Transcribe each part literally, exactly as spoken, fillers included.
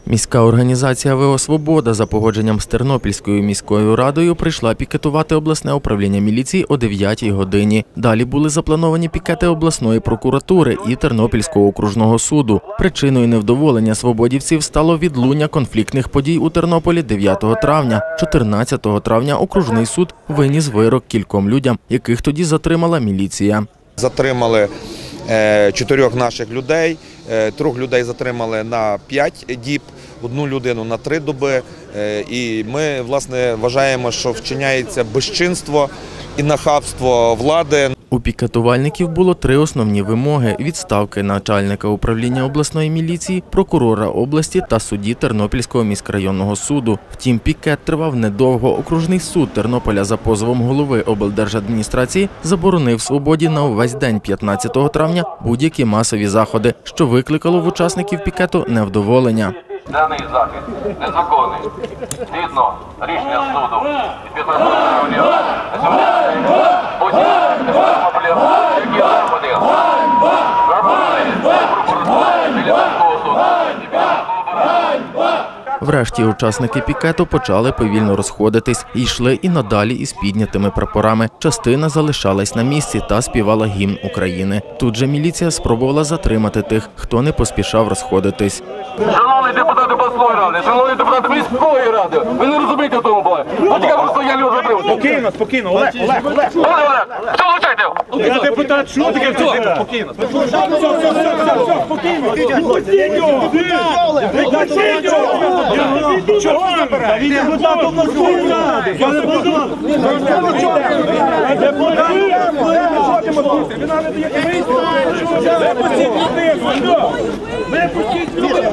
Міська організація ВО «Свобода» за погодженням з Тернопільською міською радою прийшла пікетувати обласне управління міліції о дев'ятій годині. Далі були заплановані пікети обласної прокуратури і Тернопільського окружного суду. Причиною невдоволення свободівців стало відлуння конфліктних подій у Тернополі дев'ятого травня. чотирнадцятого травня окружний суд виніс вирок кільком людям, яких тоді затримала міліція. Затримали чотирьох наших людей, трьох людей затримали на п'ять діб, одну людину на три доби. І ми, власне, вважаємо, що вчиняється безчинство і нахабство влади. У пікетувальників було три основні вимоги – відставки начальника управління обласної міліції, прокурора області та судді Тернопільського міськрайонного суду. Втім, пікет тривав недовго. Окружний суд Тернополя за позовом голови облдержадміністрації заборонив «Свободі» на увесь день п'ятнадцятого травня будь-які масові заходи, що викликало в учасників пікету невдоволення. Даний захід незаконний. Згідно рішення суду від п'ятнадцятого травня будь-які заходи заборонені прокуратурою біля міського суду. Врешті учасники пікету почали повільно розходитись і йшли і надалі із піднятими прапорами. Частина залишалась на місці та співала гімн України. Тут же міліція спробувала затримати тих, хто не поспішав розходитись. Шановні депутати обласної ради, шановні депутати міської ради, ви не розумієте в тому бою. От я просто я не затримую. Спокійно, спокійно, Олег, Олег, Олег. Олег, Олег, що лучайте? Я депутат, що таке спокійно? Спокійно. Чого забирає? Він депутат обласної ради. Я депутат. Депутат. Ви нам не даєте вийти. Випустіть людину. Випустіть людину.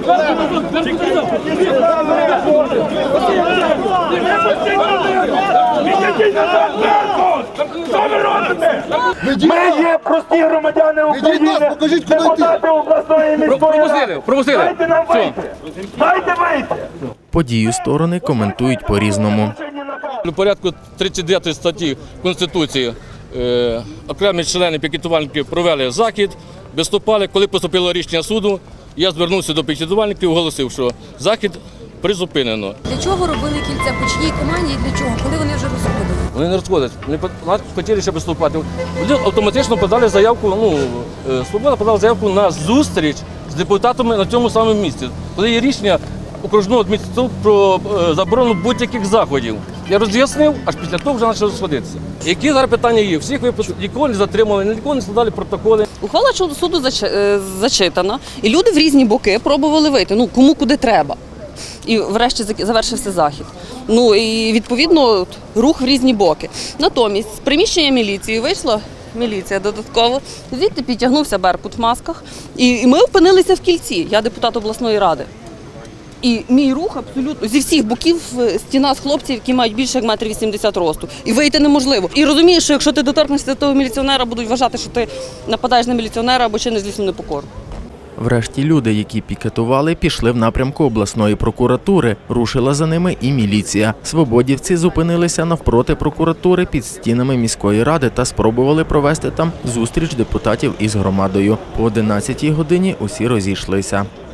Ми є прості громадяни України, депутати обласної міської ради. Дайте нам вийти. Дайте вийти. Подію сторони коментують по-різному. У порядку тридцять дев'ятої статті Конституції е, окремі члени пікетувальників провели захід, виступали. Коли поступило рішення суду, я звернувся до пікетувальників і оголосив, що захід призупинено. Для чого робили кільця, по чиїй команді і для чого, коли вони вже розходили? Вони не розходять, вони хотіли ще виступати. Вони автоматично подали заявку, ну, «Свобода» подала заявку на зустріч з депутатами на цьому самому місці. Коли є рішення окружного адміністрації про заборону будь-яких заходів. Я роз'яснив, аж після того вже почали розходитися. Які зараз питання є? Всіх випадків нікого не затримали, нікого не складали протоколи. Ухвала суду зачитана, і люди в різні боки пробували вийти, ну, кому куди треба. І врешті завершився захід. Ну і відповідно рух в різні боки. Натомість з приміщення міліції вийшла міліція додатково, звідти підтягнувся Беркут в масках, і ми опинилися в кільці, я депутат обласної ради. І мій рух абсолютно зі всіх боків стіна з хлопців, які мають більше як метр вісімдесят росту. І вийти неможливо. І розумієш, що якщо ти доторкнешся до того міліціонера, будуть вважати, що ти нападаєш на міліціонера або чиниш злісну непокору. Врешті люди, які пікетували, пішли в напрямку обласної прокуратури. Рушила за ними і міліція. Свободівці зупинилися навпроти прокуратури під стінами міської ради та спробували провести там зустріч депутатів із громадою. По одинадцятій годині усі розійшлися.